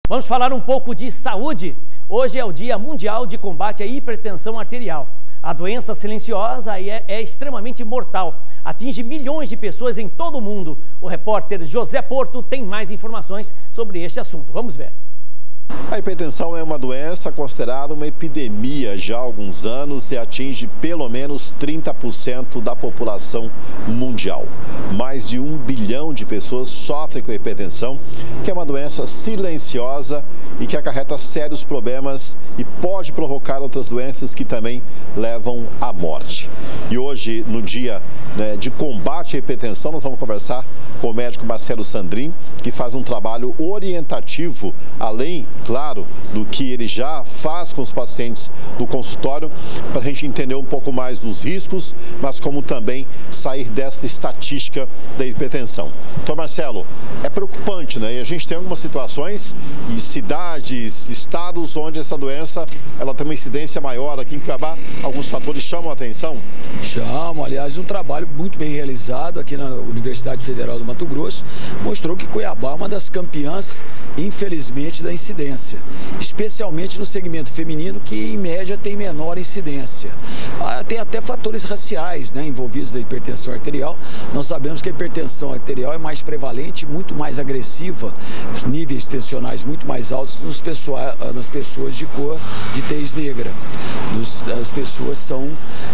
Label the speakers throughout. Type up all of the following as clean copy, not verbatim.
Speaker 1: Vamos falar um pouco de saúde. Hoje é o Dia Mundial de Combate à Hipertensão Arterial. A doença silenciosa é extremamente mortal. Atinge milhões de pessoas em todo o mundo. O repórter José Porto tem mais informações sobre este assunto. Vamos ver.
Speaker 2: A hipertensão é uma doença considerada uma epidemia já há alguns anos e atinge pelo menos 30% da população mundial. Mais de 1 bilhão de pessoas sofrem com a hipertensão, que é uma doença silenciosa e que acarreta sérios problemas e pode provocar outras doenças que também levam à morte. E hoje, no dia de combate à hipertensão, nós vamos conversar com o médico Marcelo Sandrin, que faz um trabalho orientativo, além, claro, do que ele já faz com os pacientes do consultório, para a gente entender um pouco mais dos riscos, mas como também sair dessa estatística da hipertensão. Então, Marcelo, é preocupante, né? E a gente tem algumas situações e cidades, estados onde essa doença ela tem uma incidência maior. Aqui em Cuiabá, alguns fatores chamam a atenção?
Speaker 3: Chamam, aliás, um trabalho muito bem realizado aqui na Universidade Federal do Mato Grosso, mostrou que Cuiabá é uma das campeãs, infelizmente, da incidência, especialmente no segmento feminino, que em média tem menor incidência. Tem até fatores raciais, né, envolvidos na hipertensão arterial. Nós sabemos que a hipertensão arterial é mais prevalente, muito mais agressiva, os níveis tensionais muito mais altos nas pessoas de cor de tez negra. As pessoas são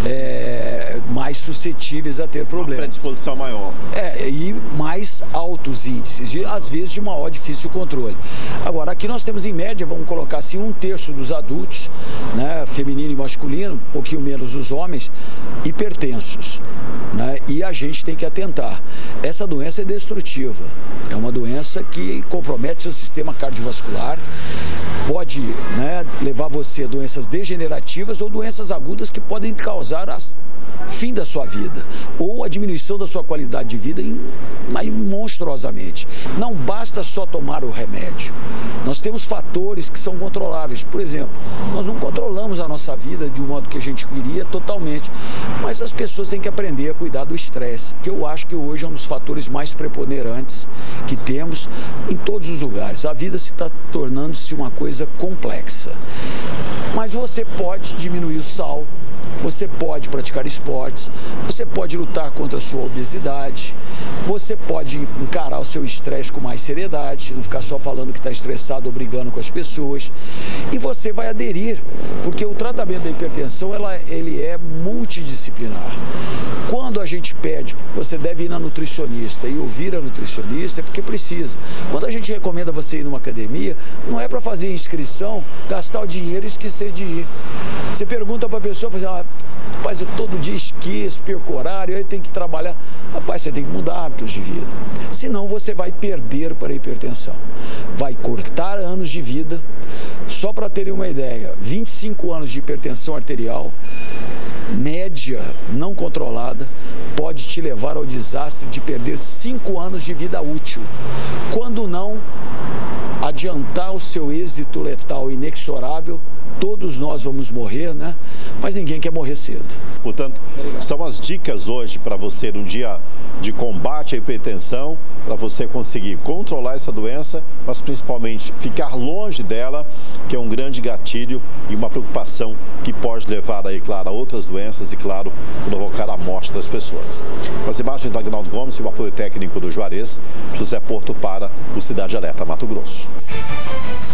Speaker 3: mais suscetíveis a ter problemas.
Speaker 2: Uma predisposição maior.
Speaker 3: E mais altos índices, e às vezes de maior difícil controle. Agora, aqui nós temos em média, vamos colocar assim, 1/3 dos adultos, né, feminino e masculino, um pouquinho menos os homens, hipertensos, né, e a gente tem que atentar. Essa doença é destrutiva, é uma doença que compromete seu sistema cardiovascular, pode, né, levar você a doenças degenerativas ou doenças agudas que podem causar fim da sua vida ou a diminuição da sua qualidade de vida monstruosamente. Não basta só tomar o remédio. Nós temos fatores que são controláveis. Por exemplo, nós não controlamos a nossa vida de um modo que a gente queria totalmente, mas as pessoas têm que aprender a cuidar do estresse, que eu acho que hoje é um dos fatores mais preponderantes que temos em todos os lugares. A vida está tornando-se uma coisa complexa. Mas você pode diminuir o sal, você pode praticar esportes, você pode lutar contra a sua obesidade, você pode encarar o seu estresse com mais seriedade, não ficar só falando que está estressado ou brigando com as pessoas. E você vai aderir, porque o tratamento da hipertensão ele é multidisciplinar. Quando a gente pede, você deve ir na nutricionista e ouvir a nutricionista, é porque precisa. Quando a gente recomenda você ir numa academia, não é para fazer inscrição, gastar o dinheiro e esquecer de ir. Você pergunta para a pessoa, rapaz, eu todo dia esqueço, perco horário, aí eu tenho que trabalhar. Rapaz, você tem que mudar hábitos de vida. Senão você vai perder para a hipertensão. Vai cortar anos de vida. Só para terem uma ideia, 25 anos de hipertensão arterial, média não controlada, pode te levar ao desastre de perder 5 anos de vida útil. Quando não adiantar o seu êxito letal inexorável, todos nós vamos morrer, né? Mas ninguém quer morrer cedo.
Speaker 2: Portanto, são as dicas hoje para você no dia de combate à hipertensão, para você conseguir controlar essa doença, mas principalmente ficar longe dela, que é um grande gatilho e uma preocupação que pode levar aí, claro, a outras doenças e, claro, provocar a morte das pessoas. Com as imagens do Agnaldo Gomes e o apoio técnico do Juarez, José Porto para o Cidade Alerta Mato Grosso.